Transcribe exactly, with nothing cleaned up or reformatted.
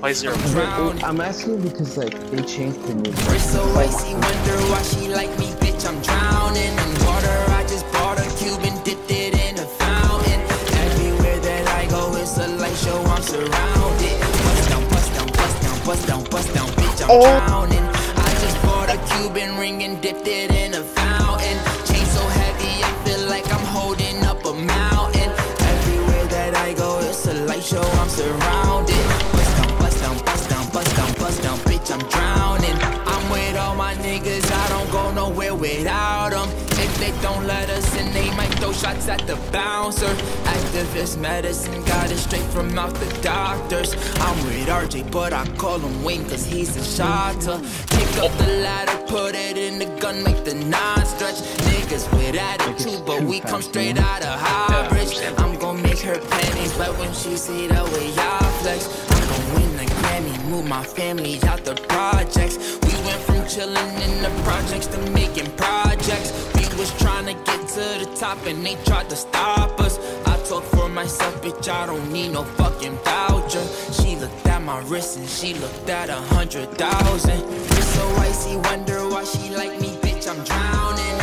Why zero? I'm asking because like they changed the music. We're so icy, wonder why she like me, bitch. I'm drowning in water. I just bought a cube and dipped it in a fountain. Everywhere that I go, it's a light show. I'm surrounded. Bust down, bust down, bust down, bust down, bust down, bitch. I'm drowning. I just bought a Cuban ring and dipped it in a fountain. Chain so heavy, I feel like I'm holding up a mountain. Everywhere that I go, it's a light show. I'm surrounded. Bitch, I'm drowning. I'm with all my niggas, I don't go nowhere without them. If they don't let us in, they might throw shots at the bouncer. Activist medicine, got it straight from out the doctors. I'm with R J, but I call him Wayne cause he's a shotter. Pick up the ladder, put it in the gun, make the nine stretch. Niggas with attitude, but we come straight out of Highbridge. I'm gon' make her panties wet when she see the way I flex. I'm gon' win the Grammy, move my family out the projects. We went from chillin' in the projects to making projects. We was trying to get to the top and they tried to stop us. I talk for myself, bitch, I don't need no fucking voucher. She looked at my wrist and she looked at a hundred thousand. It's so icy, wonder why she like me, bitch, I'm drowning.